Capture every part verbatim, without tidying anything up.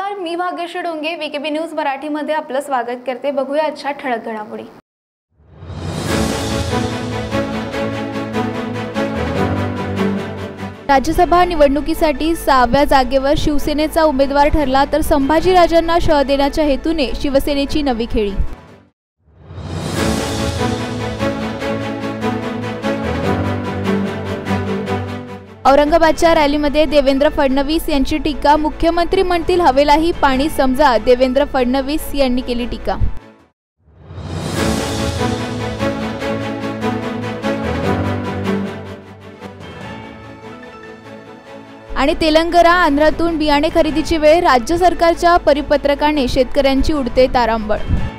नमस्कार, मी Bhagyashree Donge VKB news मराठीमध्ये आपलं स्वागत करते। बघूया आजच्या ठळक घडामोडी। राज्यसभा निवडणुकीसाठी सहाव्या जागेवर शिवसेनेचा उमेदवार ठरला तर संभाजीराजांना शह देण्याच्या हेतूने शिवसेनेची नवी खेळी। औरंगाबादच्या रॅलीमध्ये देवेंद्र फडणवीस यांची टीका। मुख्यमंत्री म्हणतील हवेलाही पाणी समजा, देवेंद्र फडणवीस यांनी केली टीका। आणि तेलंगणा आंध्रातून बियाणे खरेदीची वेळ, राज्य सरकारच्या परिपत्रकाने शेतकऱ्यांची उडते तारांबळ।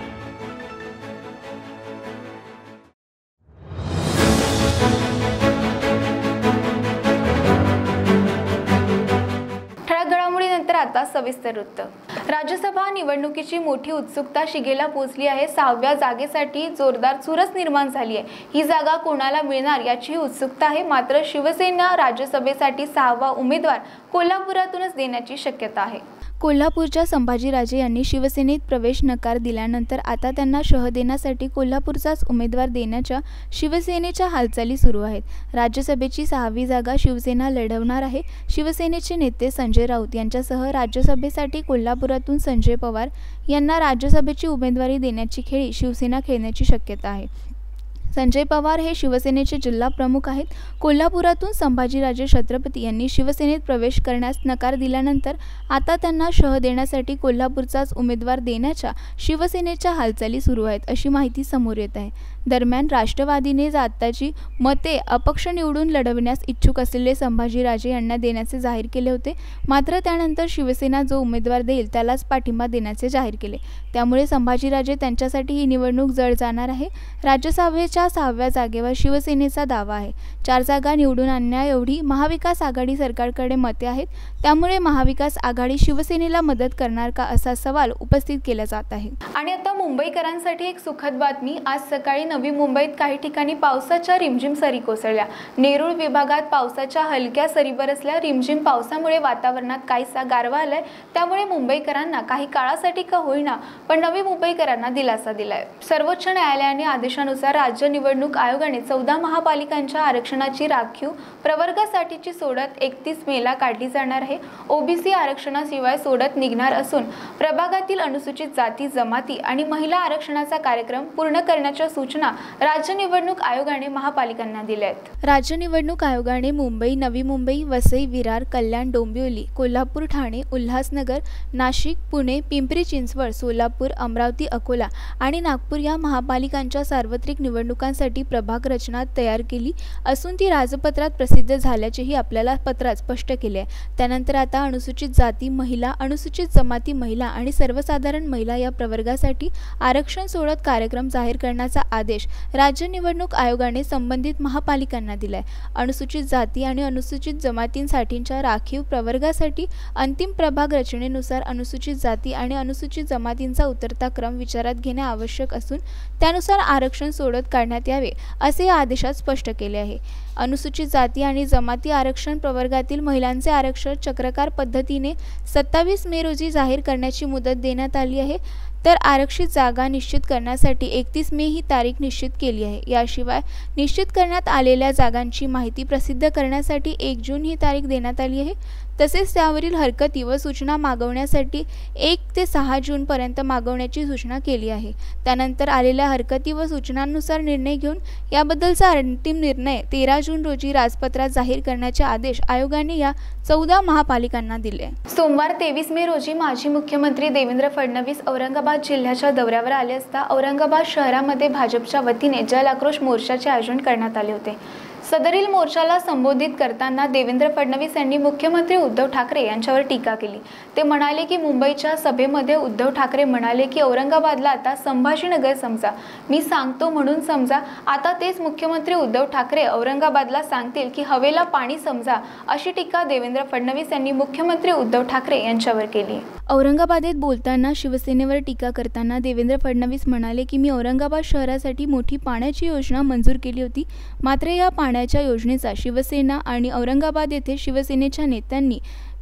आता सविस्तर वृत्त। राज्यसभा निवडणुकीची मोठी उत्सुकता शिगेला पोहोचली आहे। सहाव्या जागेसाठी जोरदार चुरस निर्माण झाली आहे। ही जागा कोणाला मिळणार याची उत्सुकता आहे। मात्र शिवसेना राज्यसभेसाठी सहावा उमेदवार कोल्हापुरातूनच देण्याची शक्यता आहे। कोल्हापूरच्या संभाजीराजे यांनी शिवसेनेत प्रवेश नकार दिल्यानंतर आता त्यांना शह देण्यासाठी कोल्हापूरचाच उमेदवार देण्याच्या शिवसेनेच्या हालचाली सुरू आहेत। राज्यसभेची सहावी जागा शिवसेना लढवणार आहे। शिवसेनेचे नेते संजय राऊत यांच्यासह राज्यसभेसाठी कोल्हापुरातून संजय पवार यांना राज्यसभेची उमेदवारी देण्याची खेळी शिवसेना खेळण्याची शक्यता आहे। संजय पवार हे शिवसेनेचे जिल्हा प्रमुख आहेत। कोल्हापुरातून संभाजीराजे छत्रपती यांनी शिवसेनेत प्रवेश करण्यास नकार दिल्यानंतर आता त्यांना शह देण्यासाठी कोल्हापूरचाच उमेदवार देण्याच्या शिवसेनेच्या हालचाली सुरू आहेत, अशी माहिती समोर येत आहे। दरम्यान राष्ट्रवादीने आताची मते अपक्ष निवडून लढवण्यास इच्छुक असलेले संभाजीराजे यांना देण्याचे जाहीर केले होते। मात्र त्यानंतर शिवसेना जो उमेदवार देईल त्यालाच पाठिंबा देण्याचे जाहीर केले। त्यामुळे संभाजीराजे त्यांच्यासाठी ही निवडणूक जड जाणार आहे। राज्यसभेच्या सहाव्या जागेवर शिवसेनेचा दावा आहे। चार जागा निवडून आणण्या एवढी महाविकास आघाडी सरकारकडे मते आहेत। त्यामुळे महाविकास आघाडी शिवसेनेला मदत करणार का असा सवाल उपस्थित केला जात आहे। आणि आता मुंबईकरांसाठी एक सुखद बातमी। आज सकाळी नवी मुंबईत काही ठिकाणी पावसाच्या रिमझिम सरी कोसळल्या। नेरूळ विभागात पावसाच्या हलक्या सरी बरसल्या। रिमझिम पावसामुळे वातावरणात काहीसा गारवा आलाय। त्यामुळे मुंबईकरांना काही काळासाठी का होईना पण नवी मुंबईकरांना दिलासा दिलाय। सर्वोच्च न्यायालयाने आदेशानुसार राज्य निवडणूक आयोगाने चौदा महापालिकांच्या आरक्षणाची राखीव प्रवर्गासाठीची सोडत एकतीस मेला काढली जाणार आहे। ओबीसी आरक्षणाशिवाय सोडत निघणार असून प्रभागातील अनुसूचित जाती जमाती आणि महिला आरक्षणाचा कार्यक्रम पूर्ण करण्याच्या सूचना राज्य निवडणूक आयोगाने महापालिकांना दिल्या आहेत। राज्य निवडणूक आयोगाने मुंबई, नवी मुंबई, वसई, विरार, कल्याण, डोंबिवली, कोल्हापूर, ठाणे, उल्हासनगर, नाशिक, पुणे, पिंपरी चिंचवड, सोलापूर, अमरावती, अकोला आणि नागपूर या महापालिकांच्या सार्वत्रिक निवडणुकांसाठी प्रभाग रचना तयार केली असून ती राजपत्रात प्रसिद्ध झाल्याचेही आपल्याला पत्रात स्पष्ट केले आहे। त्यानंतर आता अनुसूचित जाती महिला, अनुसूचित जमाती महिला आणि सर्वसाधारण महिला या प्रवर्गासाठी आरक्षण सोडत कार्यक्रम जाहीर करण्याचा आदेश राज्य निवडणूक आयोगाने संबंधित महापालिकांना दिलाय। अनुसूचित जाती आणि अनुसूचित जमातींसाठीच्या राखीव प्रवर्गासाठी अंतिम प्रभाग रचनेनुसार अनुसूचित जाती आणि अनुसूचित जमातींचा उतरता क्रम विचारात घेणे आवश्यक असून त्यानुसार आरक्षण सोडत काढण्यात यावे असे या आदेशात स्पष्ट केले आहे। अनुसूचित जाती आणि जमाती आरक्षण प्रवर्गातील महिलांचे आरक्षण चक्रकार पद्धतीने सत्तावीस मे रोजी जाहीर करण्याची मुदत देण्यात आली आहे। तर आरक्षित जागा निश्चित करण्यासाठी एकतीस मे ही तारीख निश्चित केली आहे। याशिवाय निश्चित करण्यात आलेल्या जागांची माहिती प्रसिद्ध करण्यासाठी एक जून ही तारीख देण्यात आली आहे। तसेच त्यावरील हरकती व सूचना मागवण्यासाठी एक ते सहा जून पर्यंत मागवण्याची सूचना केली आहे। त्यानंतर आलेल्या हरकती व सूचनांनुसार निर्णय घेऊन याबद्दलचा अंतिम निर्णय तेरा जून रोजी राजपत्रात जाहीर करण्याचे आदेश आयोगाने या चौदा महापालिकांना दिले। सोमवार तेवीस मे रोजी माजी मुख्यमंत्री देवेंद्र फडणवीस औरंगाबाद जिल्ह्याच्या दौऱ्यावर आले असता औरंगाबाद शहरामध्ये भाजपच्या वतीने जल आक्रोश मोर्चाचे आयोजन करण्यात आले होते। सदरील मोर्चाला संबोधित करताना देवेंद्र फडणवीस यांनी मुख्यमंत्री उद्धव ठाकरे यांच्यावर टीका केली। ते म्हणाले की मुंबईच्या सभेमध्ये उद्धव ठाकरे म्हणाले की औरंगाबादला आता संभाजीनगर समजा, मी सांगतो म्हणून समजा। आता तेच मुख्यमंत्री उद्धव ठाकरे औरंगाबादला सांगतील की हवेला पाणी समजा, अशी टीका देवेंद्र फडणवीस यांनी मुख्यमंत्री उद्धव ठाकरे यांच्यावर केली। औरंगाबादेत बोलताना शिवसेनेवर टीका करताना देवेंद्र फडणवीस म्हणाले की मी औरंगाबाद शहरासाठी मोठी पाण्याची योजना मंजूर केली होती। मात्र या पाण्याच्या योजनेचा शिवसेना आणि औरंगाबाद येथे शिवसेनेच्या नेत्यांनी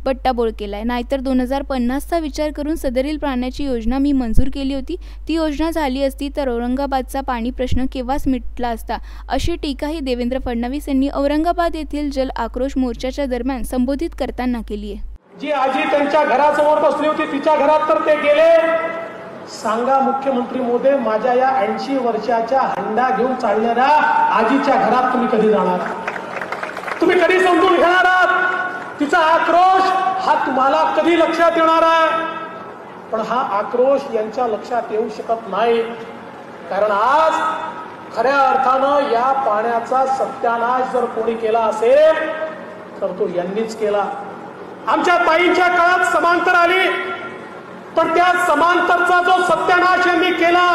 बट्टाबोळ केलाय. नाहीतर दोन हजार पन्नासचा विचार करून सदरील पाण्याची योजना मी मंजूर केली होती. ती योजना झाली असती तर औरंगाबादचा पाणी प्रश्न केव्हाच मिटला असता, अशी टीकाही देवेंद्र फडणवीस यांनी औरंगाबाद येथील जल आक्रोश मोर्चाच्या दरम्यान संबोधित करताना केली आहे. जी आजी त्यांच्या घरासमोर बसली होती तिच्या घरात तर ते गेले. सांगा मुख्यमंत्री मोदी, माझ्या या ऐंशी वर्षाच्या हंडा घेऊन चालणाऱ्या आजीच्या घरात तुम्ही कधी जाणार? तुम्ही कधी समजून घेणार आहात तिचा आक्रोश? हा तुम्हाला कधी लक्षात येणार आहे? पण हा आक्रोश यांच्या लक्षात येऊ शकत नाही, कारण आज खऱ्या अर्थानं या पाण्याचा सत्यानाश जर कोणी केला असेल तर तो यांनीच केला. आमच्या ताईंच्या काळात समांतर आली, पण त्या समांतरचा जो सत्यानाश यांनी केला,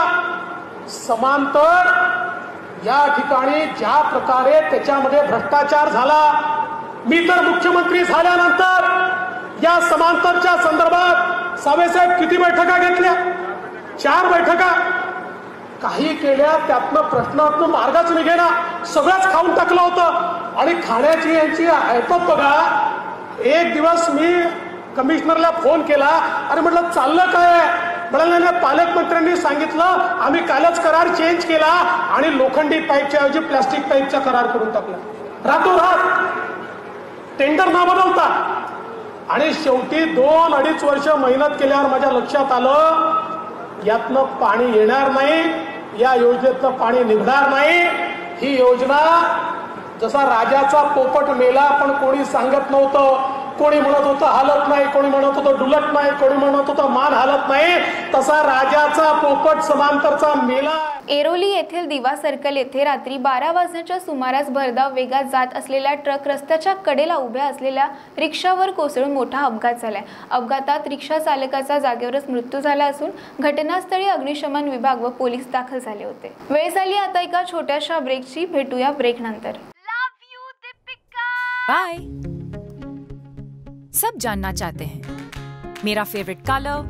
समांतर या ठिकाणी ज्या प्रकारे त्याच्यामध्ये भ्रष्टाचार झाला, मी तर मुख्यमंत्री झाल्यानंतर या समांतरच्या संदर्भात सावेसाहेब किती बैठका घेतल्या? चार बैठका. काही केल्या त्यातनं प्रश्नातनं मार्गच निघेना, सगळंच खाऊन टाकलं होतं. आणि खाण्याची यांची ऐपत बघा. एक दिवस मी कमिशनरला फोन केला, अरे म्हटलं चाललं काय? म्हणाले नाही, पालकमंत्र्यांनी सांगितलं आम्ही कालच करार चेंज केला आणि लोखंडी पाईपच्या ऐवजी प्लास्टिक पाईपचा करार करून टाकला. रातोरात टेंडर न बनवता. आणि शेवटी दोन अडीच वर्ष मेहनत केल्यावर माझ्या लक्षात आलं यातनं पाणी येणार नाही, या योजनेतनं पाणी निघणार नाही. ही योजना जसा राजाचा पोपट मेला पण कोणी सांगत नव्हतं, कोणी म्हणत होतं हालत नाही, कोणी म्हणत होतं डुलत नाही, कोणी म्हणत होतं मान हालत नाही, तसा राजाचा पोपट समांतरचा मेला. एरोली येथील दिवा सर्कल येथे रात्री बारा वाजण्याच्या सुमारास भरधाव वेगात जात असलेल्या ट्रक रस्त्याच्या कडेला उभ्या असलेल्या रिक्षावर कोसळून मोठा अपघात झालाय. अपघातात रिक्षा चालकाचा जागेवरच मृत्यू झाला असून घटनास्थळी अग्निशमन विभाग व पोलीस दाखल झाले होते. वेळ झाली आता एका छोट्याशा ब्रेकची. भेटूया ब्रेक नंतर. बाय. सब जानना चाहते हैं मेरा फेवरेट कलर,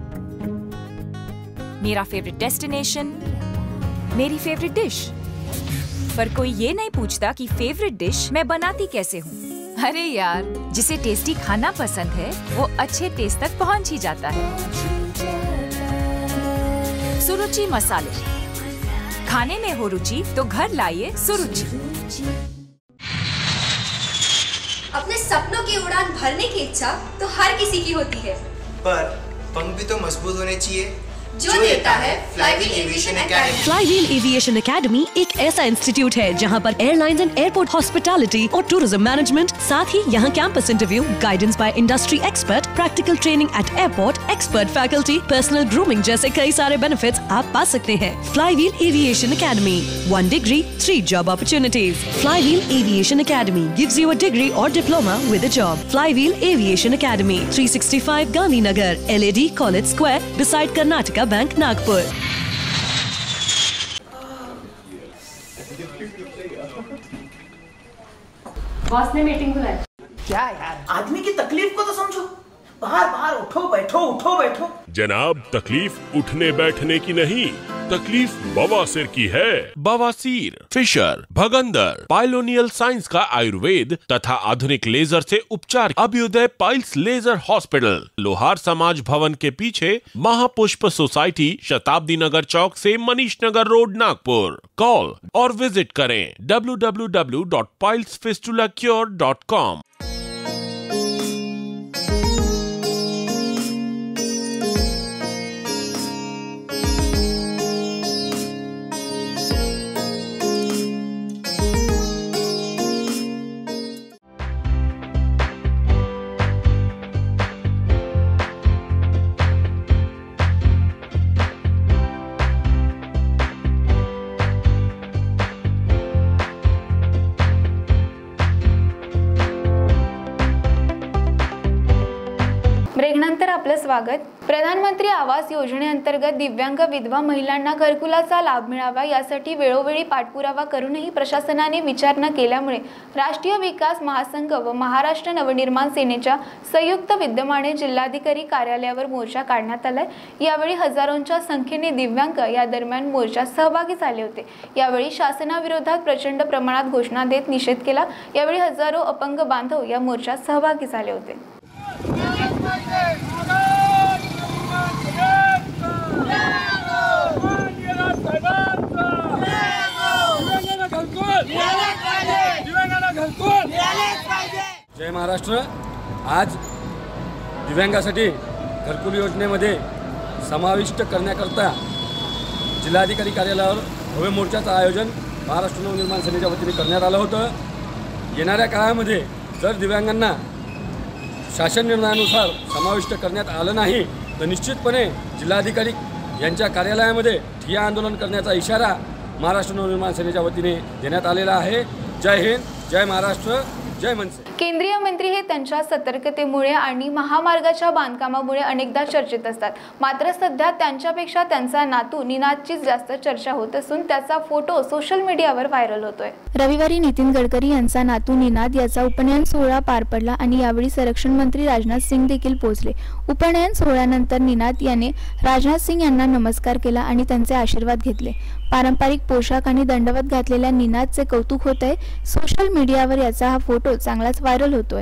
मेरा फेवरेट डेस्टिनेशन, मेरी फेवरेट डिश, पर कोई ये नहीं पूछता कि फेवरेट डिश मैं बनाती कैसे हूँ. अरे यार, जिसे टेस्टी खाना पसंद है वो अच्छे टेस्ट तक पहुँच ही जाता है. सुरुचि मसाले, खाने में हो रुचि तो घर लाइए सुरुचि. अपने सपनों की उड़ान भरने की इच्छा तो हर किसी की होती है, पर पंख भी तो मजबूत होने चाहिए, जो देता है flywheel aviation academy. Flywheel aviation academy एक ऐसा इंस्टीट्यूट है जहां पर एयरलाइंस एंड एयरपोर्ट हॉस्पिटैलिटी और टूरिज्म मैनेजमेंट, साथ ही यहां campus interview, guidance by industry expert, practical training at airport, expert faculty, personal grooming जैसे कई सारे बेनिफिट्स आप पा सकते हैं. Flywheel aviation academy, one degree three job opportunities. Flywheel aviation academy gives you a degree और diploma with a job. Flywheel aviation academy, three sixty five Gandhinagar, L A D college square, beside Karnataka bank, Nagpur. Boss ने meeting बुलाई. क्या यार, आदमी की तकलीफ को तो समझो. बाहर बाहर उठो बैठो उठो बैठो. जनाब, तकलीफ उठने बैठने की नहीं, तकलीफ बवासीर की है. बवासीर, फिशर, भगंदर, पाइलोनियल साइंस का आयुर्वेद तथा आधुनिक लेजर से उपचार. अभ्युदय पाइल्स लेजर हॉस्पिटल, लोहार समाज भवन के पीछे, महापुष्प सोसाइटी, शताब्दी नगर चौक से मनीष नगर रोड, नागपुर. कॉल और विजिट करें W W W dot piles fistula cure dot com. ब्रेकनंतर आपलं स्वागत. प्रधानमंत्री आवास योजनेअंतर्गत दिव्यांग विधवा महिलांना घरकुलाचा लाभ मिळावा यासाठी वेळोवेळी पाठपुरावा करूनही प्रशासनाने विचार न केल्यामुळे राष्ट्रीय विकास महासंघ व महाराष्ट्र नवनिर्माण सेनेच्या संयुक्त विद्यमाने जिल्हाधिकारी कार्यालयावर मोर्चा काढण्यात आलाय. यावेळी हजारोंच्या संख्येने दिव्यांग या दरम्यान मोर्चात सहभागी झाले होते. यावेळी शासनाविरोधात प्रचंड प्रमाणात घोषणा देत निषेध केला. यावेळी हजारो अपंग बांधव या मोर्चात सहभागी झाले होते. जय महाराष्ट्र। आज दिव्यांगासाठी घरकुल योजनेमध्ये समाविष्ट करण्याकरता जिल्हाधिकारी कार्यालयावर भव्य मोर्चाचं आयोजन महाराष्ट्र नवनिर्माण सेनेच्या वतीने करण्यात आलं होतं। येणाऱ्या काळामध्ये जर दिव्यांगांना शासन निर्णयानुसार समाविष्ट करण्यात आलं नाही तर निश्चितपणे जिल्हाधिकारी यांच्या कार्यालयामध्ये ठिय्या आंदोलन करण्याचा इशारा महाराष्ट्र नवनिर्माण सेनेच्या वतीने देण्यात आलेला आहे। जय हिंद, जय महाराष्ट्र, जय मनसे। केंद्रीय मंत्री हे त्यांच्या सतर्कतेमुळे आणि महामार्गाच्या बांधकामामुळे अनेकदा चर्चेत असतात, मात्र सध्या त्यांच्यापेक्षा त्यांचा नातू निनादचीच जास्त चर्चा होत असून त्याचा फोटो सोशल मीडियावर व्हायरल होतोय। रविवारी नितीन गडकरी यांचा नातू निनाद याचा उपनयन सोहळा पार पडला आणि यावेळी संरक्षण मंत्री राजनाथ सिंग देखील पोहोचले। उपनयन सोहळ्यानंतर निनाद याने राजनाथ सिंग यांना नमस्कार केला आणि त्यांचे आशीर्वाद घेतले। पारंपरिक पोशाख आणि दंडवत घातलेल्या निनादचे कौतुक होत आहे। सोशल मीडियावर याचा हा फोटो चांगलाच व्हायरल होतोय।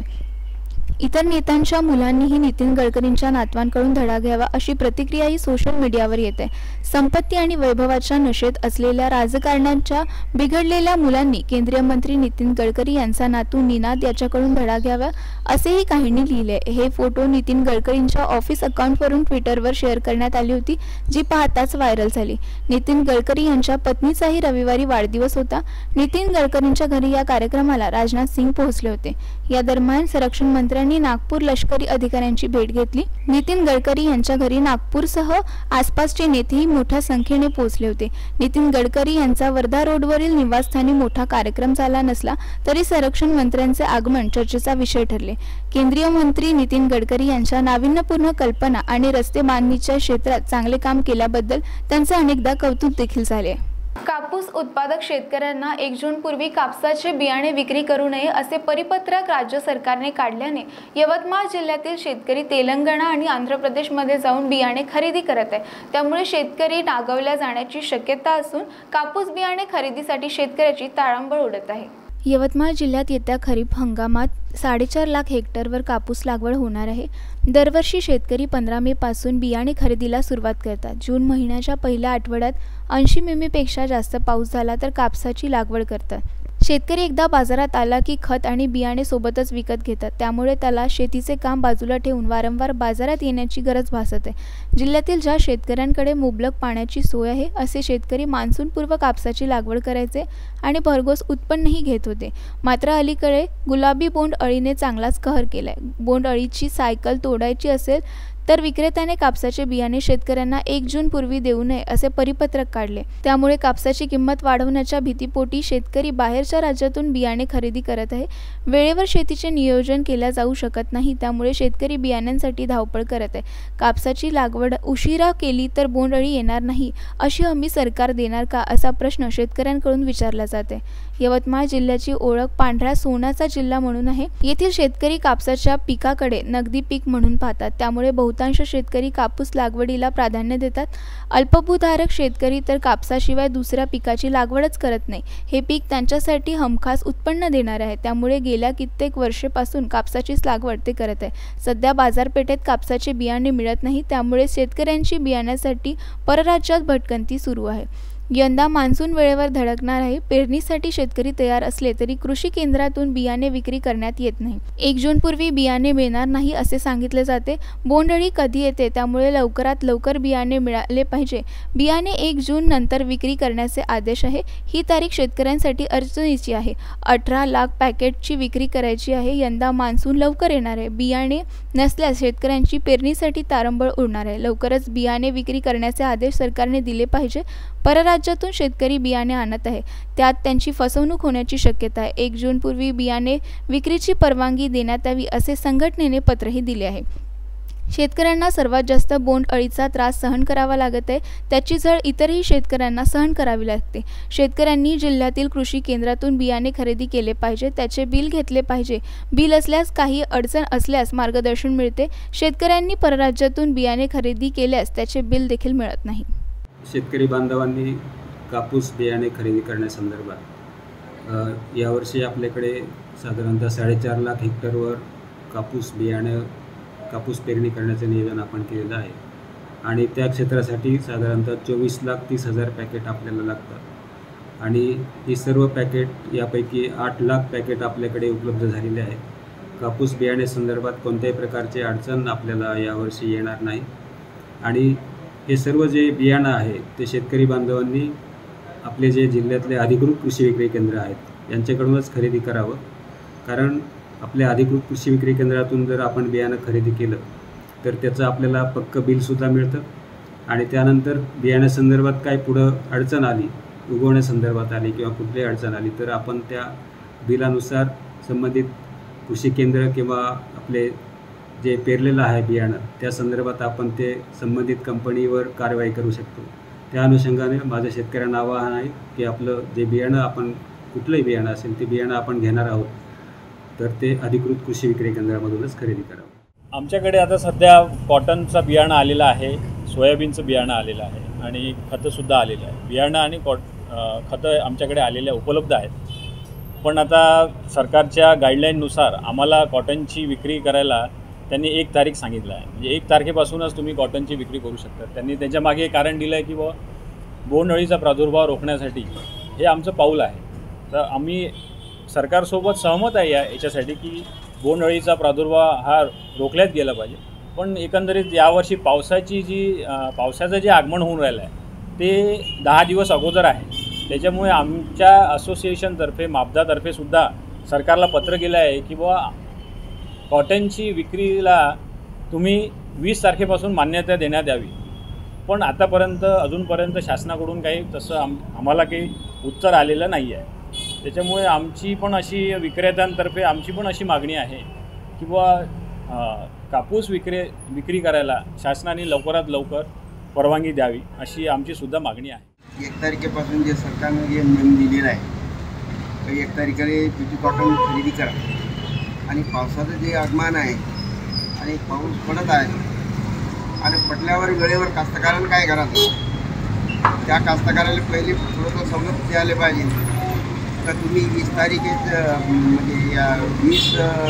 इतर नेत्यांच्या मुलांनीही नितीन गडकरींच्या नातवांकडून धडा घ्यावा अशी प्रतिक्रियाही सोशल मीडियावर येते। संपत्ती आणि वैभवाच्या नशेत असलेल्या राजकारण्यांच्या बिघडलेल्या मुलांनी केंद्रीय मंत्री नितीन गडकरी यांचा नातू निनाद याच्याकडून धडा घ्यावा असेही काहींनी लिहिले। हे फोटो नितीन गडकरींच्या ऑफिस अकाउंटवरून ट्विटरवर शेअर करण्यात आली होती, जी पाहताच व्हायरल झाली। नितीन गडकरी यांच्या पत्नीचाही रविवारी वाढदिवस होता। नितीन गडकरींच्या घरी या कार्यक्रमाला राजनाथ सिंग पोहोचले होते। या दरम्यान संरक्षण मंत्र्यांनी नागपूर लष्करी अधिकाऱ्यांची भेट घेतली। नितीन गडकरी यांच्या घरी नागपूरसह आसपासचे नेतेही मोठ्या संख्येने पोहोचले होते। नितीन गडकरी यांचा वर्धा रोडवरील निवासस्थानी मोठा कार्यक्रम झाला नसला तरी संरक्षण मंत्र्यांचे आगमन चर्चेचा विषय ठरले। केंद्रीय मंत्री नितीन गडकरी यांच्या नाविन्यपूर्ण कल्पना आणि रस्ते बांधणीच्या क्षेत्रात चांगले काम केल्याबद्दल त्यांचे अनेकदा कौतुक देखील झाले। कापूस उत्पादक शेतकऱ्यांना एक जून पूर्वी कापसाचे बियाणे विक्री करू नये असे परिपत्रक राज्य सरकारने काढल्याने यवतमाळ जिल्ह्यातील शेतकरी तेलंगणा आणि आंध्र प्रदेशमध्ये जाऊन बियाणे खरेदी करत आहे। त्यामुळे शेतकरी नागवल्या जाण्याची शक्यता असून कापूस बियाणे खरेदीसाठी शेतकऱ्याची ताळंबळ उडत आहे। यवतमाळ जिल्ह्यात येत्या खरीप हंगामात साडेचार लाख हेक्टरवर कापूस लागवड होणार आहे। दरवर्षी शेतकरी पंधरा मे पासून बियाणे खरेदीला सुरुवात करतात। जून महिन्याच्या पहिल्या आठवड्यात ऐंशी मिमीपेक्षा जास्त पाऊस झाला तर कापसाची लागवड करतात। शेतकरी एकदा बाजारात आला की खत आणि बियाणे सोबतच विकत घेतात, त्यामुळे त्याला शेतीचे काम बाजूला ठेवून वारंवार बाजारात येण्याची गरज भासत आहे। जिल्ह्यातील ज्या शेतकऱ्यांकडे मुबलक पाण्याची सोय आहे असे शेतकरी मान्सूनपूर्व कापसाची लागवड करायचे आणि भरघोस उत्पन्नही घेत होते। मात्र अलीकडे गुलाबी बोंड अळीने चांगलाच कहर केलाय। बोंड अळीची सायकल तोडायची असेल तर विक्रेत्याने कापसाचे बियाणे शेतकऱ्यांना एक जून पूर्वी देऊ नये असे परिपत्रक काढले। त्यामुळे कापसाची किंमत वाढवण्याच्या भीतीपोटी शेतकरी बाहेरच्या राज्यातून बियाणे खरेदी करत आहे। वेळेवर शेतीचे नियोजन केले जाऊ शकत नाही, त्यामुळे शेतकरी बियाण्यांसाठी धावपळ करत आहे। कापसाची लागवड उशिरा केली तर बोंडअळी येणार नाही अशी हमी सरकार देणार का असा प्रश्न शेतकऱ्यांकडून विचारला जाते। यवतमाळ जिल्ह्याची ओळख पांढऱ्या सोन्याचा जिल्हा म्हणून आहे। येथील शेतकरी कापसाच्या पिकाकडे नगदी पीक म्हणून पाहतात, त्यामुळे बहुतांश शेतकरी कापूस लागवडीला प्राधान्य देतात। अल्पभूधारक शेतकरी तर कापसाशिवाय दुसऱ्या पिकाची लागवडच करत नाही। हे पीक त्यांच्यासाठी हमखास उत्पन्न देणार आहे, त्यामुळे गेल्या कित्येक वर्षापासून कापसाचीच लागवड ते करत आहे। सध्या बाजारपेठेत कापसाचे बियाणे मिळत नाही, त्यामुळे शेतकऱ्यांची बियाण्यासाठी परराज्यात भटकंती सुरू आहे। यंदा मान्सून वेळेवर धडकणार आहे। पेरणीसाठी शेतकरी तयार असले तरी कृषी केंद्रातून बियाणे विक्री करण्यात येत नाही। एक जून पूर्वी बियाणे मिळणार नाही असे सांगितले जाते। बोंडअळी कधी येते, त्यामुळे लवकरात लवकर बियाणे मिळाले पाहिजे। बियाणे एक जून नंतर विक्री करण्याचे आदेश आहे। ही तारीख शेतकऱ्यांसाठी अडचणीची आहे। अठरा लाख पॅकेटची विक्री करायची आहे। यंदा मान्सून लवकर येणार आहे। बियाणे नसल्यास शेतकऱ्यांची पेरणीसाठी तारंबळ उडणार आहे। लवकरच बियाणे विक्री करण्याचे आदेश सरकारने दिले पाहिजे। परराज्यातून शेतकरी बियाणे आणत आहे, त्यात त्यांची फसवणूक होण्याची शक्यता आहे। एक जून पूर्वी बियाणे विक्रीची परवानगी देण्यात यावी असे संघटनेने पत्रही दिले आहे। शेतकऱ्यांना सर्वात जास्त बोंडअळीचा त्रास सहन करावा लागत आहे, त्याची झळ इतरही शेतकऱ्यांना सहन करावी लागते। शेतकऱ्यांनी जिल्ह्यातील कृषी केंद्रातून बियाणे खरेदी केले पाहिजे, त्याचे बिल घेतले पाहिजे। बिल असल्यास काही अडचण असल्यास मार्गदर्शन मिळते। शेतकऱ्यांनी परराज्यातून बियाणे खरेदी केल्यास त्याचे बिल देखील मिळत नाही। शेतकरी बांधवांनी कापूस बियाणे खरेदी करण्यासंदर्भात यावर्षी आपल्याकडे साधारणतः साडेचार लाख हेक्टरवर कापूस बियाणे कापूस पेरणी करण्याचं नियोजन आपण केलेलं आहे आणि त्या क्षेत्रासाठी साधारणतः चोवीस लाख तीस हजार पॅकेट आपल्याला लागतात आणि ही सर्व पॅकेट यापैकी आठ लाख पॅकेट आपल्याकडे उपलब्ध झालेले आहे. कापूस बियाणे संदर्भात कोणत्याही प्रकारची अडचण आपल्याला यावर्षी येणार नाही आणि हे सर्व जे बियाणं आहे ते शेतकरी बांधवांनी आपले जे जिल्ह्यातले अधिकृत कृषी विक्री केंद्र आहेत यांच्याकडूनच खरेदी करावं. कारण आपल्या अधिकृत कृषी विक्री केंद्रातून जर आपण बियाणं खरेदी केलं तर त्याचं आपल्याला पक्कं बिलसुद्धा मिळतं आणि त्यानंतर बियाण्यासंदर्भात काय पुढं अडचण आली, उगवण्यासंदर्भात आली किंवा कुठलीही अडचण आली तर आपण त्या बिलानुसार संबंधित कृषी केंद्र किंवा आपले जे पेरलेलं आहे बियाणं त्या संदर्भात आपण ते संबंधित कंपनीवर कारवाई करू शकतो. त्या अनुषंगाने माझं शेतकऱ्यांना आवाहन आहे की आपलं जे बियाणं आपण कुठलंही बियाणं असेल ते बियाणं आपण घेणार आहोत तर ते अधिकृत कृषी विक्री केंद्रामधूनच खरेदी करावं. आमच्याकडे आता सध्या कॉटनचं बियाणं आलेलं आहे, सोयाबीनचं बियाणं आलेलं आहे आणि खतंसुद्धा आलेलं आहे. बियाणं आणि कॉट खतं आमच्याकडे आलेल्या उपलब्ध आहेत. पण आता सरकारच्या गाईडलाईननुसार आम्हाला कॉटनची विक्री करायला त्यांनी एक तारीख सांगितलं आहे. म्हणजे एक तारखेपासूनच तुम्ही कॉटनची विक्री करू शकता. त्यांनी त्याच्यामागे एक कारण दिलं आहे की बुवा बोंडअळीचा प्रादुर्भाव रोखण्यासाठी हे आमचं पाऊल आहे. तर आम्ही सरकारसोबत सहमत आहे या याच्यासाठी की बोंडअळीचा प्रादुर्भाव हा रोखल्याच गेला पाहिजे. पण एकंदरीत यावर्षी पावसाची जी पावसाचं जे आगमन होऊन राहिलं आहे ते दहा दिवस अगोदर आहे. त्याच्यामुळे आमच्या असोसिएशनतर्फे मापदातर्फे सुद्धा सरकारला पत्र केलं आहे की बुवा कॉटनची विक्रीला तुम्ही वीस तारखेपासून मान्यता देण्यात यावी. पण आतापर्यंत अजूनपर्यंत शासनाकडून काही तसं आम आम्हाला काही उत्तर आलेलं नाही आहे. त्याच्यामुळे आमची पण अशी विक्रेत्यांतर्फे आमची पण अशी मागणी आहे की बुवा कापूस विक्रे विक्री करायला शासनाने लवकरात लवकर परवानगी द्यावी अशी आमची सुद्धा मागणी आहे. एक तारखेपासून जे सरकारनं जे नियम दिलेला आहे तर एक तारखेला पिटी कॉटन खरेदी करा आणि पावसाचं जे आगमन आहे आणि पाऊस पडत आहे आणि पडल्यावर वेळेवर कास्तकारांना काय करायचं त्या कास्तकाराला पहिले थोडंसं सवलत द्यायला पाहिजे. तर तुम्ही वीस तारीखेच म्हणजे या वीस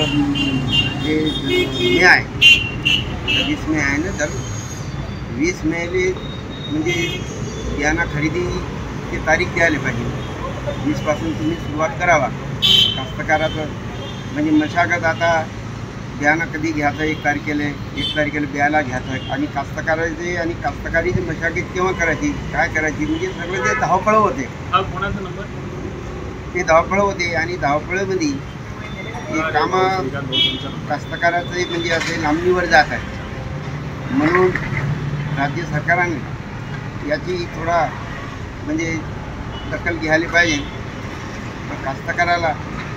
जे मे आहे वीस मे आहे ना तर वीस मेले म्हणजे बियाणा खरेदीची तारीख द्यायला पाहिजे. वीसपासून तुम्ही सुरुवात करावा कास्तकाराचं. म्हणजे मशागत आता बियाणा कधी घ्यायचं एक तारखेला एक तारखेला बियाला घ्यायचं आणि कास्तकाराचे आणि कास्तकारीची मशागत केव्हा करायची काय करायची म्हणजे सगळं ते धावपळ होते. कोणाचा नंबर ते धावपळ होते आणि धावपळीमध्ये हे कामं कास्तकाराचं म्हणजे असे लांबणीवर जात आहे. म्हणून राज्य सरकारने याची थोडा म्हणजे दखल घ्यायला पाहिजे. कास्तकाराला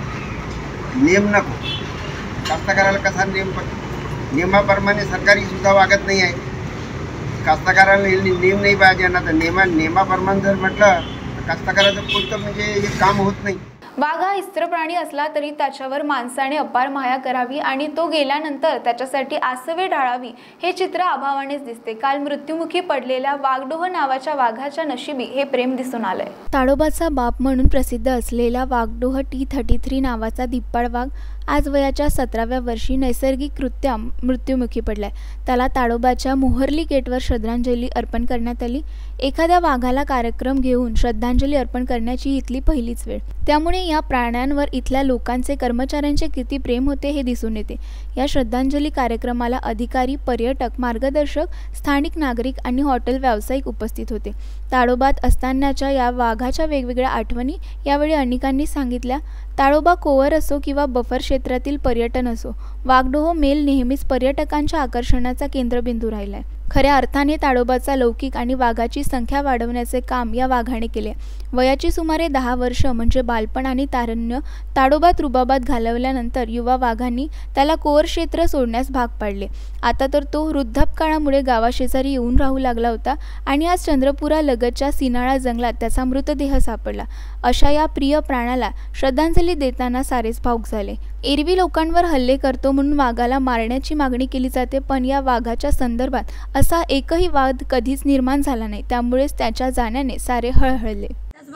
नियम नको. कास्तकाराला कसा नियम नियमाप्रमाणे सरकारी सुद्धा वागत नाही आहे. कास्तकाराला नियम नाही पाहिजे ना तर नियमा नियमाप्रमाणे जर म्हटलं तर कास्तकाराचं कोणतं म्हणजे हे काम होत नाही. वाघ हा हिंस्र प्राणी असला तरी त्याच्यावर माणसाने अपार माया करावी आणि तो गेल्यानंतर त्याच्यासाठी आसवे ढाळावी हे चित्र अभावानेच दिसते. काल मृत्युमुखी पडलेल्या वाघडोह नावाच्या वाघाच्या नशिबी हे प्रेम दिसून आलंय. ताडोबाचा बाप म्हणून प्रसिद्ध असलेला वाघडोह टी थर्टी थ्री नावाचा धिप्पाड वाघ आज वयाच्या सतराव्या वर्षी नैसर्गिकरित्या मृत्युमुखी पडलाय. त्याला ताडोबाच्या मोहर्ली गेटवर श्रद्धांजली अर्पण करण्यात आली. एखाद्या वाघाला कार्यक्रम घेऊन श्रद्धांजली अर्पण करण्याची इथली पहिलीच वेळ. त्यामुळे या प्राण्यांवर इथल्या लोकांचे कर्मचाऱ्यांचे किती प्रेम होते हे दिसून येते. या श्रद्धांजली कार्यक्रमाला अधिकारी, पर्यटक, मार्गदर्शक, स्थानिक नागरिक आणि हॉटेल व्यावसायिक उपस्थित होते. ताडोबात असतानाच्या या वाघाच्या वेगवेगळ्या आठवणी यावेळी अनेकांनी सांगितल्या. ताडोबा कोवर असो किंवा बफर क्षेत्रातील पर्यटन असो, वाघडोह मेल नेहमीच पर्यटकांच्या आकर्षणाचा केंद्रबिंदू राहिलाय. खऱ्या अर्थाने ताडोबाचा लौकिक आणि वाघाची संख्या वाढवण्याचे काम या वाघाने केले. वयाची सुमारे दहा वर्ष म्हणजे बालपण आणि तारुण्य ताडोबात रुबाबात घालवल्यानंतर युवा वाघांनी त्याला कोवर क्षेत्र सोडण्यास भाग पाडले. आता तर तो वृद्धापकाळामुळे गावाशेजारी येऊन राहू लागला होता आणि आज चंद्रपुरा लगतच्या सिनाळा जंगलात त्याचा मृतदेह सापडला. अशा या प्रिय प्राण्याला श्रद्धांजली देताना सारेच भावुक झाले. एरवी लोकांवर हल्ले करतो म्हणून वाघाला मारण्याची मागणी केली जाते, पण या वाघाच्या संदर्भात असा एकही वाद कधीच निर्माण झाला नाही. त्यामुळेच त्याच्या जाण्याने सारे हळहळले.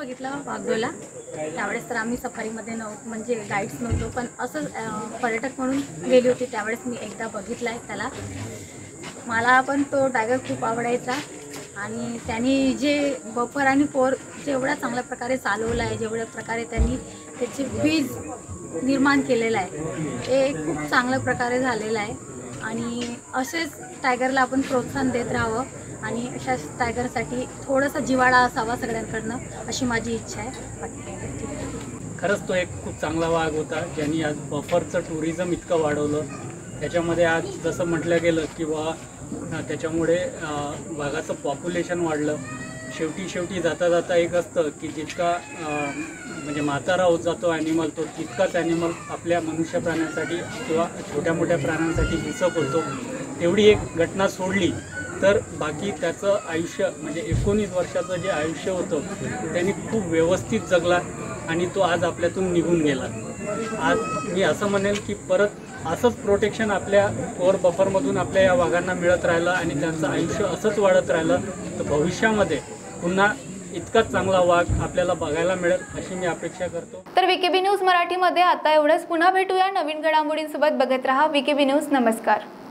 बघितला वाघोला. त्यावेळेस तर आम्ही सफारीमध्ये नव्हतो, म्हणजे गाईड्स नव्हतो, पण असं पर्यटक म्हणून गेली होती. त्यावेळेस मी एकदा बघितला आहे त्याला. मला पण तो टायगर खूप आवडायचा आणि त्यांनी जे बफर आणि फोर जेवढ्या चांगल्या प्रकारे चालवलं आहे, जेवढ्या प्रकारे त्यांनी त्याचे बीज निर्माण केलेलं आहे ते खूप चांगल्या प्रकारे झालेलं आहे. आणि असेच टायगरला आपण प्रोत्साहन देत राहावं आणि अशा टायगरसाठी थोडासा जिव्हाळा असावा सगळ्यांकडनं, अशी माझी इच्छा आहे. खरंच तो एक खूप चांगला वाघ होता ज्यांनी आज बफरचं टुरिझम इतकं वाढवलं. त्याच्यामध्ये आज जसं म्हटलं गेलं की बा त्याच्यामुळे वाघाचं पॉप्युलेशन वाढलं. शेवटी शेवटी जाता जाता एक असतं की जितका म्हणजे म्हातारा होत जातो ॲनिमल, तो तितकाच ॲनिमल आपल्या मनुष्य प्राण्यांसाठी किंवा छोट्या मोठ्या प्राण्यांसाठी हिंसक होतो. तेवढी एक घटना सोडली तर बाकी त्याचं आयुष्य म्हणजे एकोणीस वर्षाचं जे आयुष्य होतं त्यांनी खूप व्यवस्थित जगला आणि तो आज आपल्यातून निघून गेला. आज मी असं म्हणेल की परत असंच प्रोटेक्शन आपल्या कोर बफरमधून आपल्या या वाघांना मिळत राहिलं आणि त्यांचं आयुष्य असंच वाढत राहिलं तर भविष्यामध्ये पुन्हा इतकाच चांगला वाघ आपल्याला बघायला मिळेल अशी मी अपेक्षा करतो. तर वीकेबी न्यूज मराठीमध्ये आता एवढंच. पुन्हा भेटूया नवीन घडामोडींसोबत. बघत रहा वीकेबी न्यूज. नमस्कार.